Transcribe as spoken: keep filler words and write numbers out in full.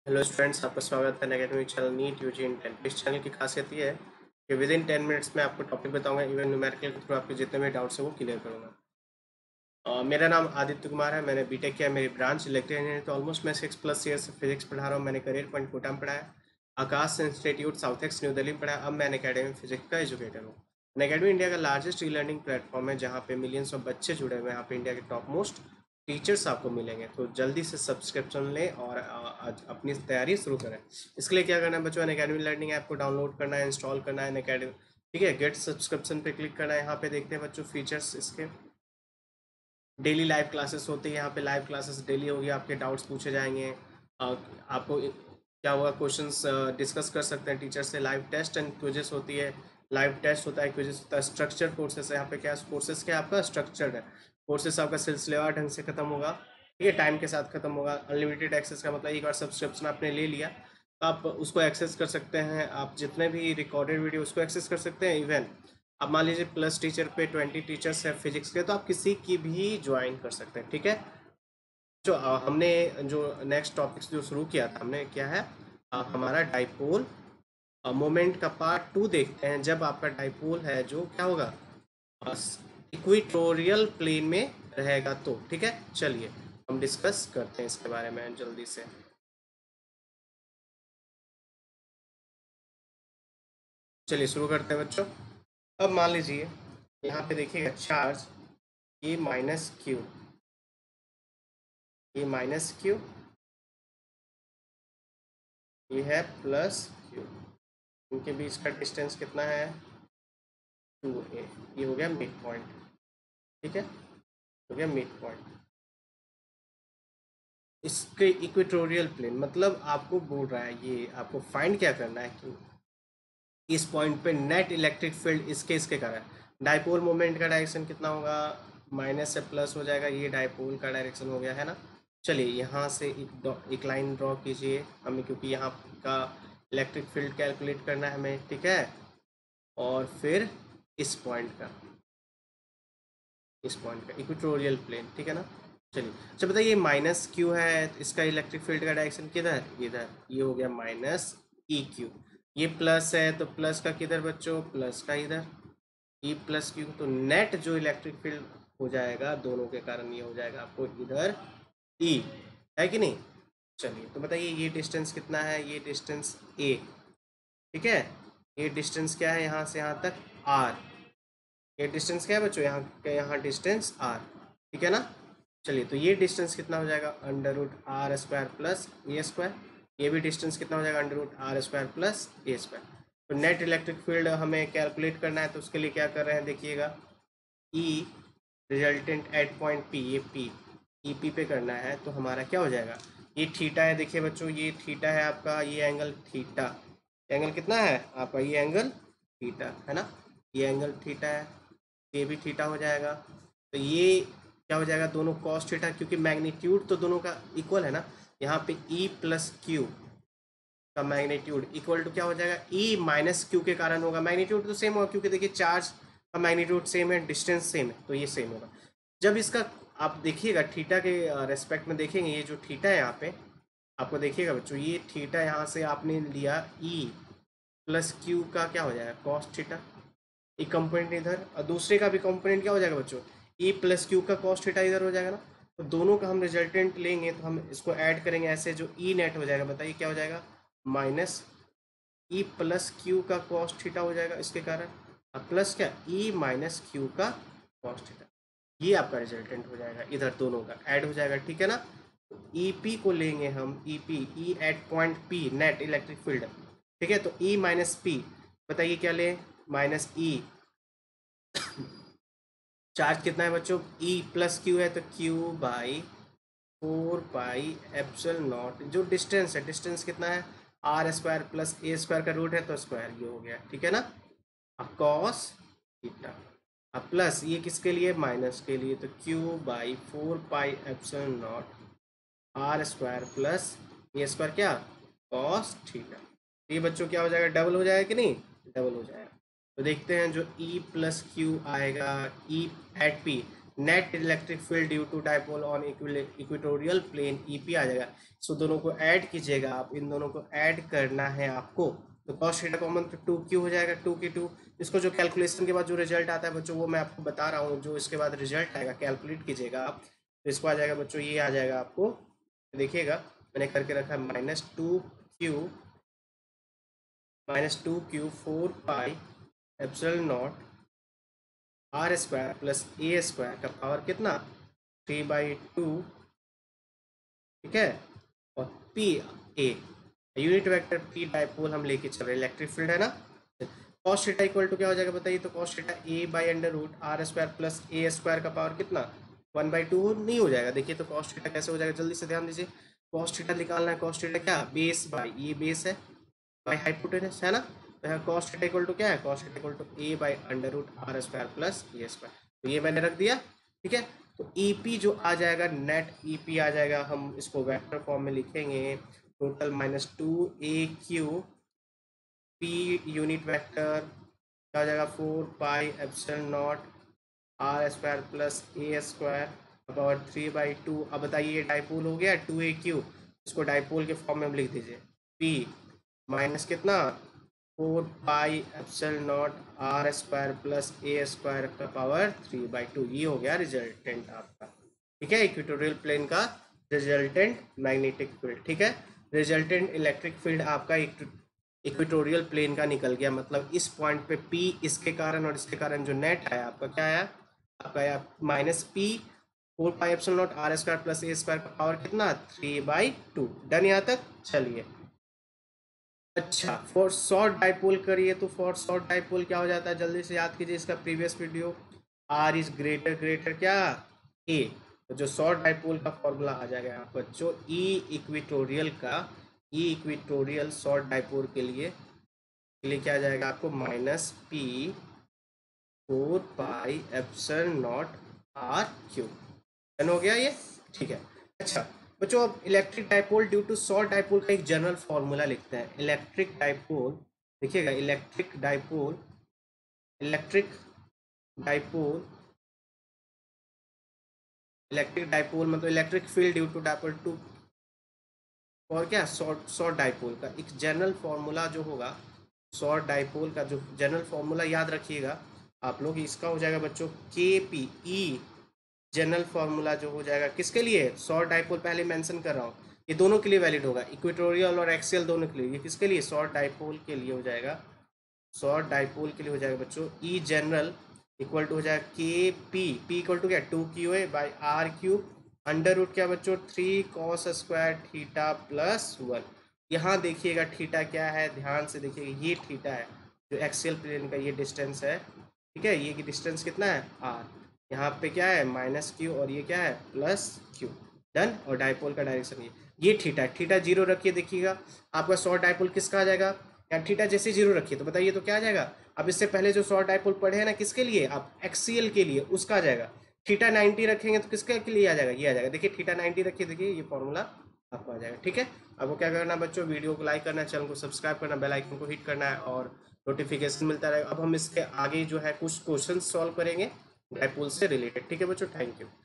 Hello students, आपका स्वागत है academic channel NEET UG in ten. इस चैनल की खासियत ये है कि विद इन टेन मिनट्स में आपको टॉपिक बताऊंगा। इवन न्यूमेरिकल के थ्रू आपके जितने भी डाउट्स हैं वो क्लियर करूंगा। अ, मेरा नाम आदित्य कुमार है। मैंने बीटेक किया, मेरी ब्रांच इलेक्ट्रिकल इंजीनियरिंग। तो ऑलमोस्ट मैं सिक्स प्लस ईयर से फिजिक्स पढ़ा रहा हूँ। मैंने करियर पॉइंट कोटा में पढ़ाया, Aakash institute south ex new Delhi में पढ़ाया। अब मैं अकेडमी फिजिक्स का एजुकेटर हूँ। अकेडमी इंडिया का लार्जेस्ट ई लर्निंग प्लेटफॉर्म है, जहाँ पे मिलियंस ऑफ बच्चे जुड़े हुए हैं। यहाँ पे इंडिया के टॉप मोस्ट टीचर्स आपको मिलेंगे। तो जल्दी से सब्सक्रिप्शन लें और अ, आज अपनी तैयारी शुरू करें। इसके लिए क्या करना है बच्चों, अकेडमी लर्निंग ऐप को डाउनलोड करना है, इंस्टॉल करना है अकेडमी। ठीक है, गेट सब्सक्रिप्शन पे क्लिक करना है। यहाँ पे देखते हैं बच्चों फीचर्स इसके। डेली लाइव क्लासेस होती है, यहाँ पे लाइव क्लासेस डेली होगी। आपके डाउट्स पूछे जाएंगे। अ, आपको क्या होगा, क्वेश्चंस डिस्कस कर सकते हैं टीचर से। लाइव टेस्ट एंड क्विजेस होती है। लाइव टेस्ट होता है, क्विजेस होता है। स्ट्रक्चर कोर्सेस है। यहाँ पे क्या कोर्सेस क्या आपका स्ट्रक्चर्ड है। कोर्सेस आपका सिलसिलेवार ढंग से खत्म होगा। ठीक है, टाइम के साथ खत्म होगा। अनलिमिटेड एक्सेस का मतलब एक बार सब्सक्रिप्शन आपने ले लिया तो आप उसको एक्सेस कर सकते हैं। आप जितने भी रिकॉर्डेड वीडियो उसको एक्सेस कर सकते हैं। इवन अब मान लीजिए प्लस टीचर पे ट्वेंटी टीचर्स हैं फिजिक्स के, तो आप किसी की भी ज्वाइन कर सकते हैं। ठीक है, जो अ, हमने जो नेक्स्ट टॉपिक्स जो शुरू किया था, हमने क्या है, अ, हमारा डाइपोल मोमेंट का पार्ट टू देखते हैं। जब आपका डाइपोल है जो क्या होगा, इक्वेटोरियल प्लेन में रहेगा तो। ठीक है, चलिए हम डिस्कस करते हैं इसके बारे में जल्दी से। चलिए शुरू करते हैं बच्चों। अब मान लीजिए यहाँ पे देखिएगा charge A minus Q, A minus Q, ये है प्लस क्यू। इनके बीच का डिस्टेंस कितना है, टू ए। ये हो गया मिड पॉइंट। ठीक है, हो गया मिड पॉइंट। इसके इक्वेटोरियल प्लेन मतलब आपको बोल रहा है, ये आपको फाइंड क्या करना है कि इस पॉइंट पे नेट इलेक्ट्रिक फील्ड इसके इसके कारण डाइपोल मोमेंट का डायरेक्शन कितना होगा, माइनस से प्लस हो जाएगा। ये डाइपोल का डायरेक्शन हो गया है ना। चलिए यहाँ से एक एक लाइन ड्रॉ कीजिए हमें, क्योंकि यहाँ का इलेक्ट्रिक फील्ड कैलकुलेट करना है हमें। ठीक है, और फिर इस पॉइंट का, इस पॉइंट का इक्वेटोरियल प्लेन। ठीक है ना। चलिए अच्छा बताइए, माइनस क्यू है तो इसका इलेक्ट्रिक फील्ड का डायरेक्शन किधर, इधर। ये हो गया माइनस ई क्यू। ये प्लस है तो प्लस का किधर बच्चों, प्लस का इधर। ई प्लस क्यू, तो नेट जो इलेक्ट्रिक फील्ड हो जाएगा दोनों के कारण, ये हो जाएगा आपको इधर ई, है कि नहीं। चलिए तो बताइए ये डिस्टेंस कितना है, ये डिस्टेंस ए। ठीक है, ये डिस्टेंस क्या है यहाँ से यहाँ तक, आर। ये डिस्टेंस क्या है बच्चों, यहाँ के यहाँ डिस्टेंस आर। ठीक है ना। चलिए तो ये डिस्टेंस कितना हो जाएगा, under root R square plus A square. ये भी डिस्टेंस कितना हो जाएगा, under root R square plus A square. तो नेट इलेक्ट्रिक फील्ड हमें कैलकुलेट करना है, तो उसके लिए क्या कर रहे हैं देखिएगा। E resultant at point P, ये पी, ई पी पे करना है तो हमारा क्या हो जाएगा, ये थीटा है। देखिए बच्चों ये थीटा है आपका, ये एंगल थीटा। एंगल कितना है आपका, ये एंगल थीटा है ना। ये एंगल थीटा है, ये भी थीटा हो जाएगा। तो ये क्या हो जाएगा, दोनों कॉस थीटा, क्योंकि मैग्नीट्यूड तो दोनों का इक्वल है ना। यहाँ पे ई प्लस क्यू का मैग्नीट्यूड इक्वल टू क्या हो जाएगा, ई माइनस क्यू के कारण होगा। मैग्नीट्यूड तो सेम होगा, क्योंकि देखिए चार्ज का मैग्नीट्यूड सेम है, डिस्टेंस सेम है, तो ये सेम होगा। जब इसका आप देखिएगा थीटा के रेस्पेक्ट में देखेंगे, ये जो थीटा है यहाँ पे आपको देखिएगा बच्चों, ये थीटा यहाँ से आपने लिया ई प्लस क्यू का क्या हो जाएगा, कॉस थीटा। एक कंपोनेंट इधर और दूसरे का भी कंपोनेंट क्या हो जाएगा बच्चों, ई प्लस क्यू का कॉस थीटा इधर हो जाएगा ना। तो दोनों का हम रिजल्टेंट लेंगे तो हम इसको ऐड करेंगे ऐसे, जो ई नेट हो जाएगा बताइए क्या हो जाएगा, माइनस ई प्लस क्यू का कॉस थीटा हो जाएगा इसके कारण, और प्लस क्या, ई माइनस क्यू का कॉस थीटा। ये आपका रिजल्टेंट हो जाएगा, इधर दोनों का ऐड हो जाएगा। ठीक है ना। ई पी को लेंगे हम, E P, E at point P net electric field. ठीक है, तो ई माइनस पी बताइए क्या ले, माइनस ई। चार्ज कितना है बच्चों, E प्लस क्यू है तो Q by four pi epsilon naught. जो डिस्टेंस है, डिस्टेंस कितना है, R square plus A square का रूट है तो स्क्वायर, ये हो गया। ठीक है ना। अब कॉस थीटा, अब प्लस ये किसके लिए, माइनस के लिए, तो Q by four pi epsilon naught R square plus A square क्या, कॉस थीटा। ये बच्चों क्या हो जाएगा, डबल हो जाएगा कि नहीं, डबल हो जाएगा। तो देखते हैं जो E प्लस क्यू आएगा, E at P, net electric field due to dipole on equatorial plane E P आ जाएगा। सो दोनों को ऐड कीजिएगा आप, इन दोनों को ऐड करना है आपको, तो कॉस थीटा कॉमन तो टू क्यू हो जाएगा, टू की टू। इसको जो कैलकुलेशन के बाद जो रिजल्ट आता है बच्चों वो मैं आपको बता रहा हूँ, जो इसके बाद रिजल्ट आएगा कैलकुलेट कीजिएगा आप, तो इसको आ जाएगा बच्चों, ये आ जाएगा आपको, देखिएगा मैंने करके रखा है minus two Q minus two Q four pi epsilon naught R square plus A square का पावर कितना, थ्री बाई टू, ठीक है। और P A unit vector P dipole हम लेके चल रहे हैं, इलेक्ट्रिक फील्ड है ना। कॉस थीटा इक्वल टू क्या हो जाएगा बताइए, तो cos theta A by under root R square plus A square का पावर कितना, वन बाई टू नहीं हो जाएगा। देखिए तो कॉस थीटा कैसे हो जाएगा, जल्दी से ध्यान दीजिए। कॉस थीटा निकालना है, कॉस थीटा क्या, बेस बाई, ये बेस है बाई हाइपोटेनस है ना, तो कॉस थीटा इक्वल टू क्या है, cos theta equal to A by under root R square plus A square, तो ये मैंने रख दिया, ठीक है। तो ईपी जो आ जाएगा, नेट ईपी आ जाएगा, हम इसको वेक्टर फॉर्म में लिखेंगे, total minus two A Q P unit vector क्या हो जाएगा, four pi epsilon naught R square plus A square power three by two. अब बताइए ये डाइपोल हो गया टू ए क्यू, इसको डाइपोल के फॉर्म में हम लिख दीजिए, पी माइनस कितना, four pi epsilon naught R square plus A square का पावर थ्री बाई टू। ये हो गया रिजल्टेंट आपका, ठीक है, इक्वेटोरियल प्लेन का रिजल्टेंट मैग्नेटिक फील्ड, ठीक है। रिजल्टेंट इलेक्ट्रिक फील्ड आपका इक्वेटोरियल प्लेन का निकल गया, मतलब इस पॉइंट पे P इसके कारण और इसके कारण जो नेट आया आपका क्या आया, आपका आया minus P four pi epsilon naught R square plus A square का पावर कितना, थ्री बाई टू। डन यहाँ तक, चलिए। अच्छा, फॉर शॉर्ट डाइपोल करिए, तो फॉर शॉर्ट डाइपोल क्या हो जाता है, जल्दी से याद कीजिए इसका previous video, R is greater greater क्या, ए। तो जो शॉर्ट डाइपोल का फॉर्मूला आ जाएगा यहाँ पर, जो ई इक्वेटोरियल का, ई इक्वेटोरियल शॉर्ट डाइपोल के लिए के लिए क्या आ जाएगा आपको, minus P four pi epsilon naught R Q. Done हो गया ये, ठीक है। अच्छा बच्चों, अब electric dipole due to short dipole का एक जनरल फॉर्मूला लिखते हैं। इलेक्ट्रिक डाइपोल, देखिएगा, electric dipole electric dipole electric dipole मतलब electric field due to dipole two, और क्या, शॉर्ट शॉर्ट डाइपोल का एक जनरल फॉर्मूला जो होगा, शॉर्ट डाइपोल का जो जनरल फॉर्मूला याद रखिएगा आप लोग, इसका हो जाएगा बच्चों के पी ई। जनरल फॉर्मूला जो हो जाएगा किसके लिए, शॉर्ट डाइपोल, पहले मेंशन कर रहा हूँ, ये दोनों के लिए वैलिड होगा, इक्वेटोरियल और एक्सियल दोनों के लिए। ये किसके लिए, शॉर्ट डाइपोल के लिए हो जाएगा, शॉर्ट डाइपोल के लिए हो जाएगा बच्चों, ई जनरल इक्वल टू हो जाएगा के पी, पी इक्वल टू क्या, two Q A by R cube under root क्या बच्चों, three cos square theta plus one. यहाँ देखिएगा थीटा क्या है, ध्यान से देखिएगा, ये थीटा है जो एक्सियल प्लेन का ये डिस्टेंस है, ठीक है, ये की डिस्टेंस कितना है, आर। यहाँ पे क्या है, माइनस क्यू, और ये क्या है, प्लस क्यू। डन। और डाइपोल का डायरेक्शन ये ये थीटा है, थीटा जीरो रखिए, देखिएगा आपका शॉर्ट डाइपोल किसका आ जाएगा, या थीटा जैसे जीरो रखिए तो बताइए तो क्या आ जाएगा। अब इससे पहले जो शॉर्ट डाइपोल पढ़े हैं ना, किसके लिए, आप एक्सीएल के लिए, उसका आ जाएगा। थीटा नाइन्टी रखेंगे तो किसके के लिए आ जाएगा, ये आ जाएगा। देखिए थीटा नाइन्टी रखिए, देखिए ये फॉर्मूला आपको आ जाएगा, ठीक है। आपको क्या करना है बच्चों, वीडियो को लाइक करना है, चैनल को सब्सक्राइब करना, बेल आइकन को हिट करना है और नोटिफिकेशन मिलता रहेगा। अब हम इसके आगे जो है कुछ क्वेश्चन सॉल्व करेंगे डाइपोल से रिलेटेड, ठीक है बच्चों, थैंक यू।